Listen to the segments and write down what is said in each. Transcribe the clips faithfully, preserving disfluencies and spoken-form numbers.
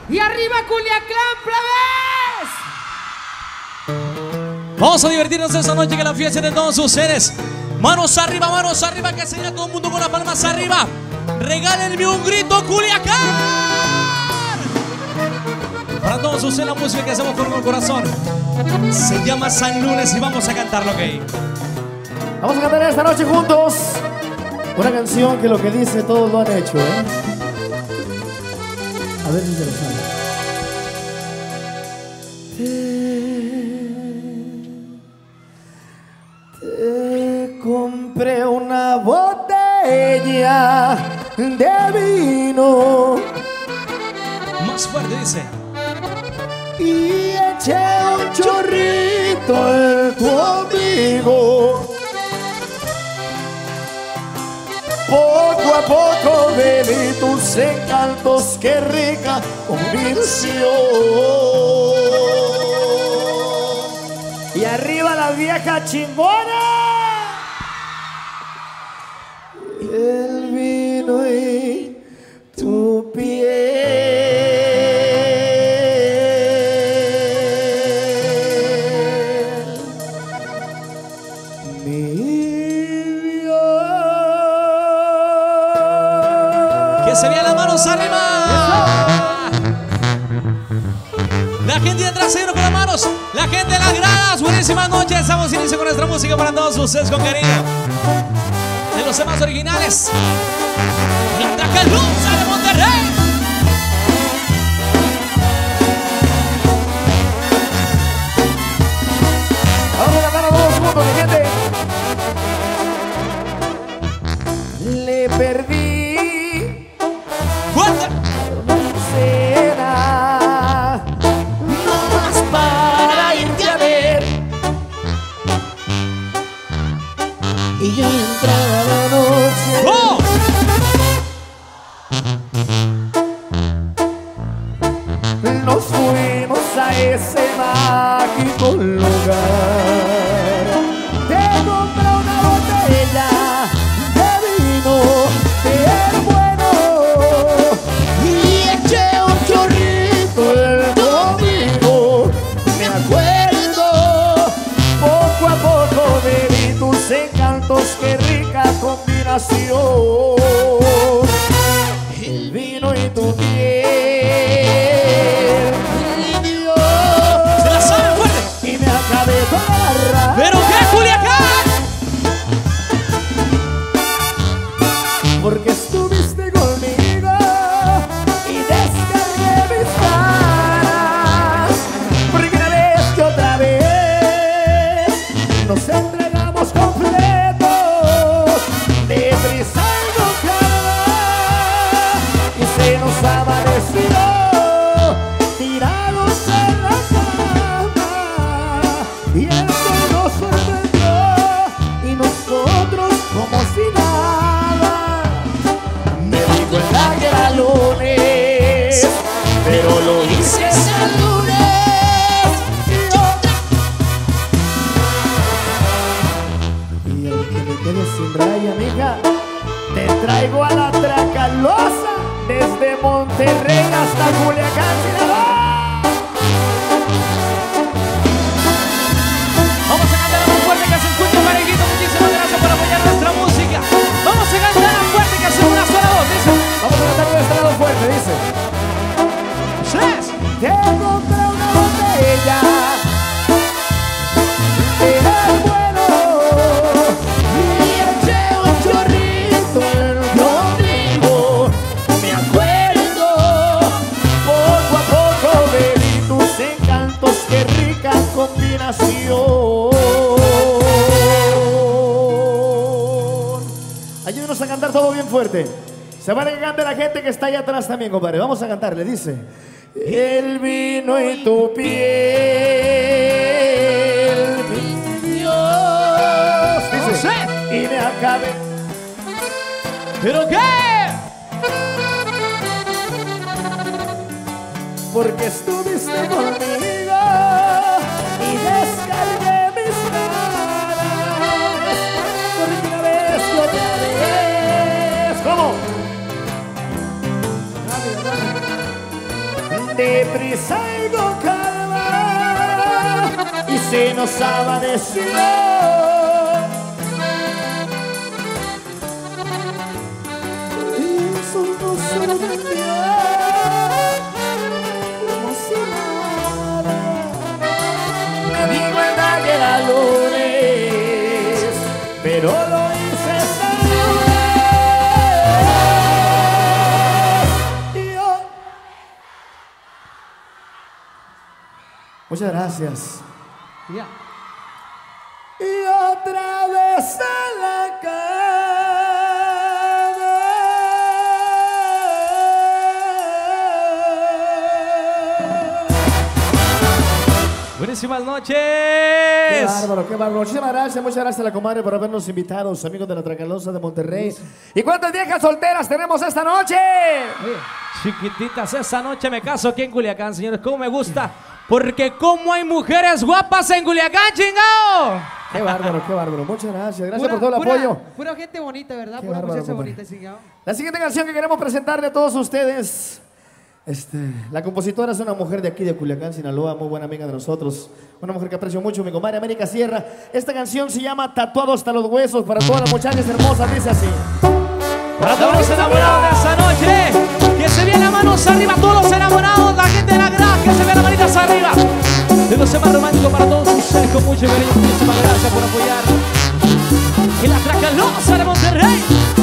Y arriba Culiacán, plebes. Vamos a divertirnos esta noche, que la fiesta de todos ustedes. Manos arriba, manos arriba, que se vea todo el mundo con las palmas arriba. Regálenme un grito, Culiacán. Para todos ustedes, la música que hacemos con el corazón se llama San Lunes y vamos a cantarlo, ¿ok? Vamos a cantar esta noche juntos una canción que lo que dice todos lo han hecho, ¿eh? A ver si se lo sabe. Te, te compré una botella de vino. Más fuerte dice. Y eché un chorrito en tu ombligo. Poco a poco bebí tus encantos, qué rica combinación. Y arriba la vieja chingona. El vino y tu piel. Se vean las manos arriba. La gente de atrás se con las manos. La gente de las gradas. Buenísimas noches. Estamos inicio con nuestra música para todos ustedes con cariño. De los temas originales. La Tracalosa de Monterrey. Vamos a cantar a todos juntos, mi gente. Le perdí. Será no más para irte a ver. Y ya entrada la noche. ¡Oh! Nos fuimos a ese mágico lugar. Te compré una botella de vino bien bueno. Y eché un chorrito el domingo. Me acuerdo, poco a poco bebí tus encantos, qué rica combinación. El vino y tu piel. Y Dios, se la sabe fuerte. Y me acabé toda la raya. ¿Pero qué, Culiacán? Porque estuviste conmigo y descargué mis ganas. Porque una vez que otra vez nos entregamos completos, deprisa y con calma, y se nos amaneció tirados en la cama. Y el sol nos sorprendió y nosotros como si nada. Me dijo el que era lunes, pero lo hice San Lunes. Y aunque me quede sin raya, mija, te traigo a la Tracalosa desde Monterrey hasta Culiacán, Sinaloa. Vamos a cantar más fuerte, que se escuche parejito. Muchísimas gracias por apoyar nuestra música. Vamos a cantar más fuerte, que hacemos una sola voz, dice. Vamos a cantar de este lado fuerte, dice. Yes. Te compré una botella de bueno y eché un chorrito en el ombligo. Me acuerdo, poco a poco bebí tus encantos, qué rica combinación. Ayúdenos a cantar todo bien fuerte. Se vale que cante la gente que está allá atrás también, compadre. Vamos a cantarle, dice. El vino y tu piel, mi Dios, dice. Y me acabé. ¿Pero qué? Porque estuviste conmigo y descargué mis ganas. Porque una vez que otra vez. ¿Cómo? deprisa y con calma, y se nos amaneció. Y eso no sorprendió, como si nada. Me di cuenta que era lunes, pero lo hice esta vez. Y yo... Muchas gracias. Ya. Y otra vez en la cama. Buenísimas noches. Qué bárbaro, qué bárbaro. Muchísimas gracias, muchas gracias a la comadre por habernos invitado, los amigos de la Tracalosa de Monterrey. ¿Y cuántas viejas solteras tenemos esta noche? Chiquititas, esta noche me caso aquí en Culiacán, señores. ¿Cómo me gusta? Porque como hay mujeres guapas en Culiacán, chingao. Qué bárbaro, qué bárbaro. Muchas gracias. Gracias Pura- por todo el pura- apoyo. Pura gente bonita, ¿verdad? Qué Pura bárbaro, muchacha compadre. bonita, chingado. La siguiente canción que queremos presentarle a todos ustedes, este, la compositora es una mujer de aquí de Culiacán, Sinaloa, muy buena amiga de nosotros, una mujer que aprecio mucho, mi comadre América Sierra. Esta canción se llama Tatuado hasta los huesos, para todas las muchachas hermosas, dice así. Para todos los enamorados de esta noche, que se vean las manos arriba, todos los enamorados, la gente de la grada, que se vean las manitas arriba. De los temas románticos para todos ustedes con mucho cariño. Muchísimas gracias por apoyar en la Tracalosa de Monterrey.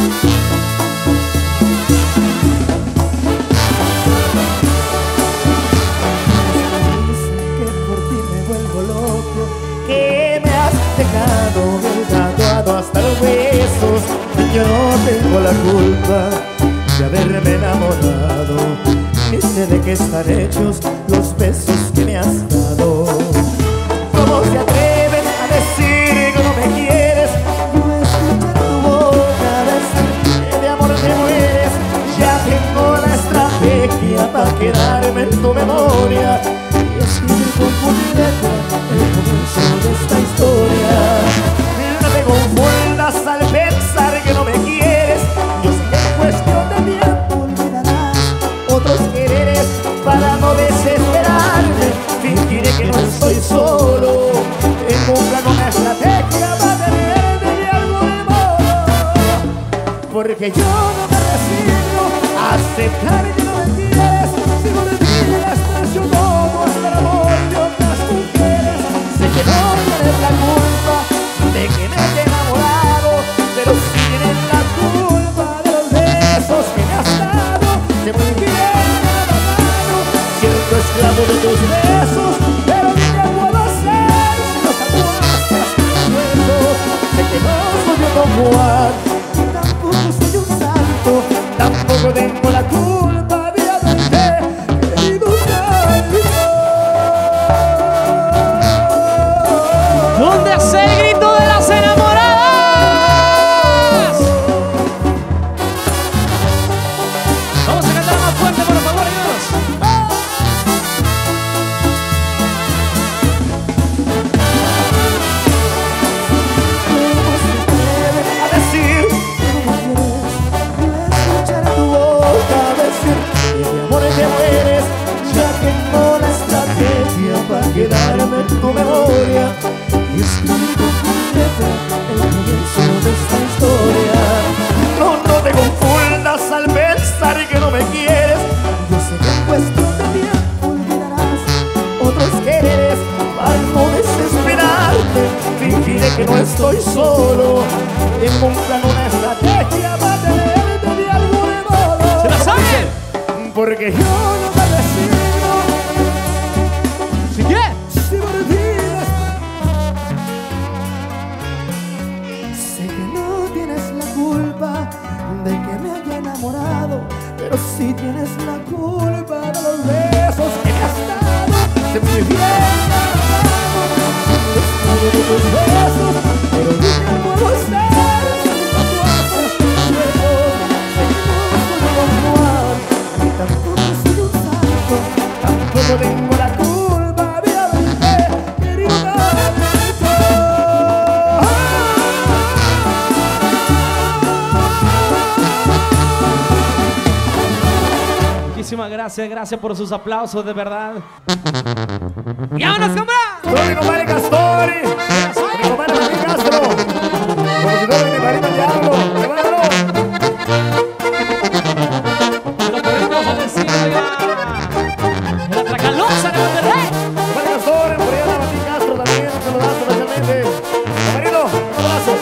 Dicen que por ti me vuelvo loco, que me has dejado bien tatuado hasta los huesos. Yo no tengo la culpa de haberme enamorado, ni sé de qué están hechos los besos que me has dado. ¿Cómo se atreven a decir que no me quieres? No escuchar tu boca decir que de amor te mueres. Ya tengo la estrategia para quedarme en tu memoria y escribir con tu letra el comienzo de esta historia. No te confundas al pensar que no me quieres. Yo sé que en cuestión de tiempo olvidarás otros quereres. Para no desesperarme, fingiré que no estoy solo. Tengo un plan, una estrategia para tenerte de algún modo. Porque yo no me resigno a aceptar que no me quieres. Si no me quieres, pues yo tomo hasta el amor de otras mujeres. Sé que no tienes la culpa de que me haya enamorado, pero sí tienes la culpa de los besos que me has dado. Sé muy bien cada mano, siento esclavo de tus besos, pero ¿qué puedo hacer si los tatuaste hasta los huesos? Sé que no soy yo Don Juan, y tampoco soy un santo, tampoco tengo la culpa de haberte querido tanto. ¿Dónde hace el grito de las enamoradas? Vamos a cantar más fuerte, por favor, amigos. A decir que no me quieres, no escuchar tu boca decir que de amor te mueres. Ya tengo la estrategia para quedarme en tu memoria y escribir con tu letra el comienzo de esta historia. No, no te confundas al pensar que no me quieres. Yo sé que en cuestión de tiempo olvidarás otros quereres. Para no desesperarte, fingiré que no estoy solo. Tengo un plan, una estrategia para tenerte de algún modo. ¿Se la saben? Porque yo no me resigno ¿Sí qué? si me olvidas. Sé que no tienes la culpa de que me haya enamorado, pero sí tienes la culpa de los besos que me has dado. Sé muy bien de tus besos, pero ¿qué puedo hacer si me tatuaste hasta los huesos? Sé que no soy Don Juan, ni tampoco soy un santo, tampoco tengo la culpa de haberte querido tanto. Muchísimas gracias, gracias por sus aplausos, de verdad. ¡Y vámonos, compra! Todo mi compadre Castori, mi compadre Martín Castro, compositor de mi padrino el Diablo, prepáralo. Lo corrimos a decir, oiga. La Tracalosa de Monterrey. Compadre Castori, por allá Martín Castro también, un saludazo especialmente. Compadrito, un abrazo.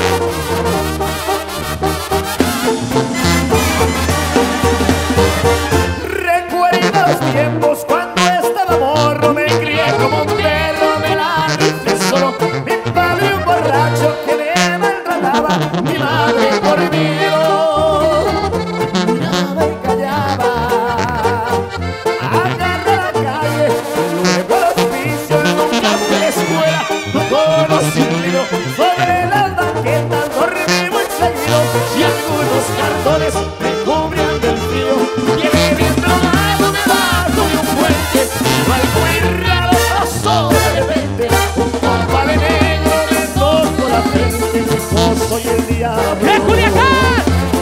Recuerdo los tiempos cuando estaba morro, me crié como un perro de la noche solo. Mi padre un borracho que me maltrataba, mi madre por mí miraba y callaba. Agarré la calle, luego el hospicio, nunca fui a la escuela, no conocí un libro. Sobre las banquetas dormí muy seguido y algunos cartones me cubrían del frío. Llegué bien drogado debajo de un puente, algo muy raro pasó de repente. Un compa de negro me tocó la frente, yo soy el diablo. ¡Eh, Culiacán!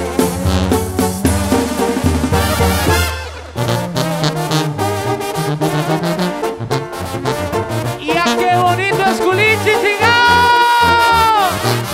¡Ya qué bonito es Culichi, chingao!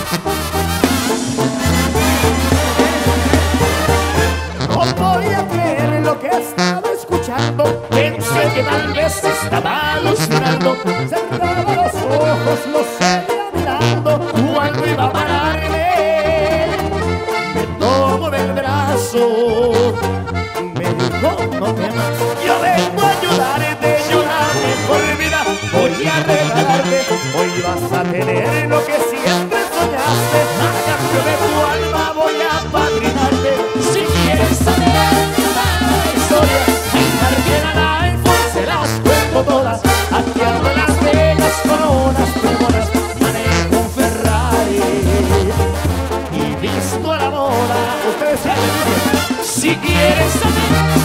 No podía creer lo que estaba escuchando. Pensé que tal vez estaba alucinando. Cerraba los ojos, lo seguía mirando. Cuando iba a pararme, me tomó del brazo. Me dijo, no temas, yo vengo a ayudarte. Llorar mejor vida, voy a regalarte. Hoy vas a tener lo que siempre soñaste. A cambio de tu alma voy a padrinarte. Si quieres saber la historia, en Marquera Life se las cuento todas. Aquí ando en Las Vegas con unas pregonas, manejo un Ferrari y visto a la moda. Ustedes saben, si quieres saber.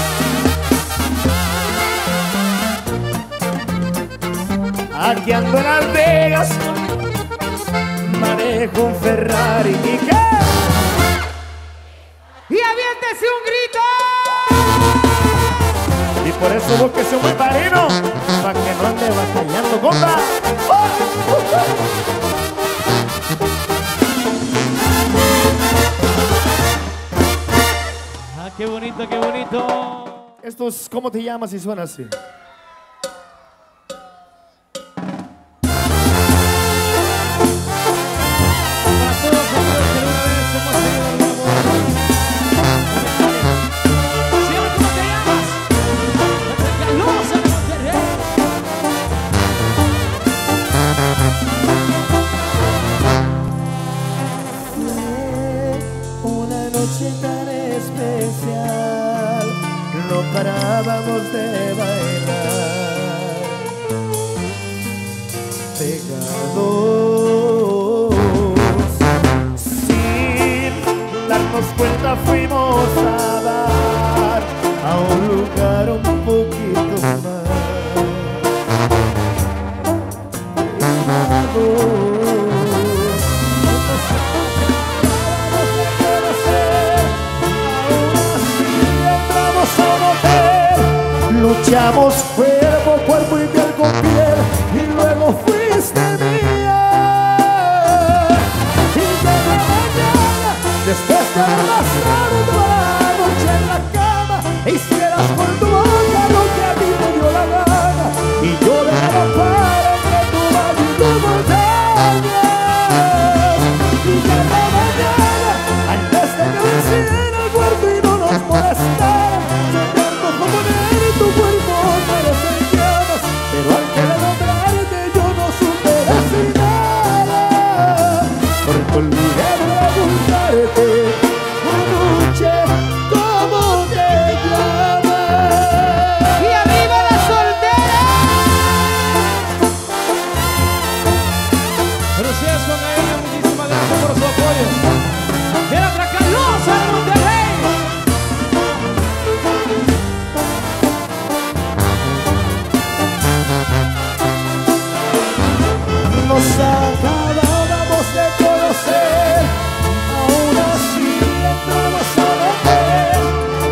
Aquí ando en Las Vegas, manejo un Ferrari. ¿Y qué? ¡Y aviéntese un grito! Y por eso búsquese un buen padrino, pa' que no ande batallando, compa. ¡Oh! ¡Ah, qué bonito, qué bonito! Esto es, ¿cómo te llamas? Y suena así. Para todos aquellos que alguna vez hemos tenido el amor. Sígueme, ¿cómo te llamas? La Tracalosa de Monterrey. Fue una noche tan especial, no parábamos de bailar, pegados, sin darnos cuenta fuimos a dar a un lugar un poquito más. Luchamos cuerpo, cuerpo y piel con piel, y luego fuiste mía. Y llegó la mañana, después de arrastrar toda la noche en la cama, e hicieras con tu boca lo que a ti te dio la gana, y yo de para entre tu valle y tu montaña. Y llegó la mañana, antes de que venciera el cuerpo y no nos molestara, tu cuerpo parece en llamas, pero al querer nombrarte yo no supe decir nada, porque olvidé preguntarte anoche.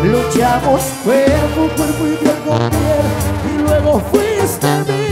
luchamos cuerpo, cuerpo y piel con piel, y luego fuiste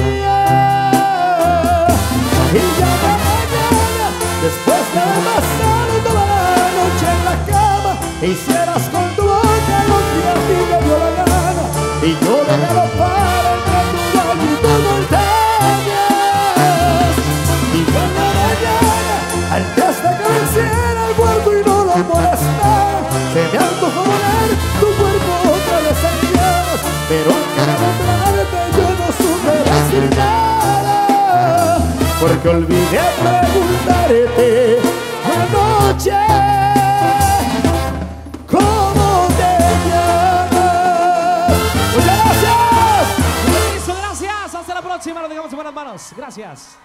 mía. Y ya la mañana, después de haber pasado toda la noche en la cama, hicieras con tu boca lo que a ti me dio la gana, y yo le galopara entre tu valle y tus montañas. Y ya la mañana, antes de que venciera el cuerpo y no lo molestara, se me antojó volar tu cuerpo otra vez en llamas, pero antes de nombrarte yo no supe decir nada, porque olvidé preguntarte anoche cómo te llamas. ¡Muchas gracias! Listo, gracias. Hasta la próxima. Nos dejamos en buenas manos. Gracias.